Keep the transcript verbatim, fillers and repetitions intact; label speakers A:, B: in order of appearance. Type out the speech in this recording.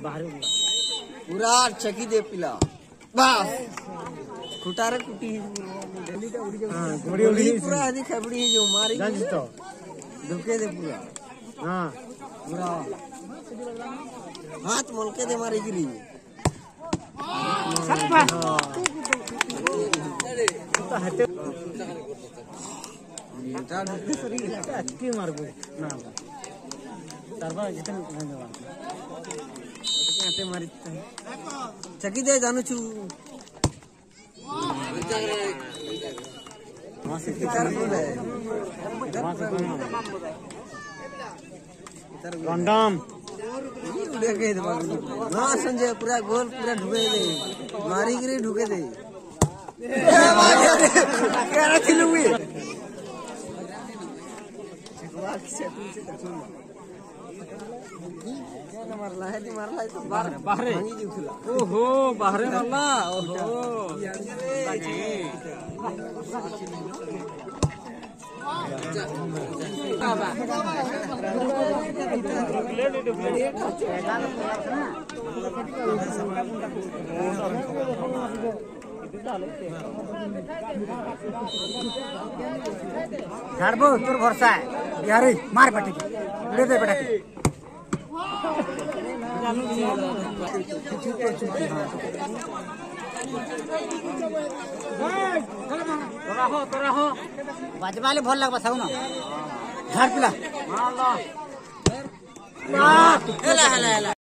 A: पूरा चकी दे पिला बस खुटारे कुटी पूरा आदि खबड़ी जो मारी तो धुके दे पूरा हाँ पूरा हाथ मोलके दे मारी गिरी मारबो ना तरबा जितन आते मारी चकी दे जानू छु वहां से कितार बोले वहां से रंडम उड़े के दे ना संजय पूरा गोल पूरा ढुके दे मारी गिरी ढुके दे क्या रखी लूंगी मारला है मारला है तो बाहर बाहर ओहो बाहर मारला ओहो
B: झाड़बो तोर भरसा है यार मार पटी उड़े दे बेटा बाजवाले भल लग बताऊ ना झाड़ पिला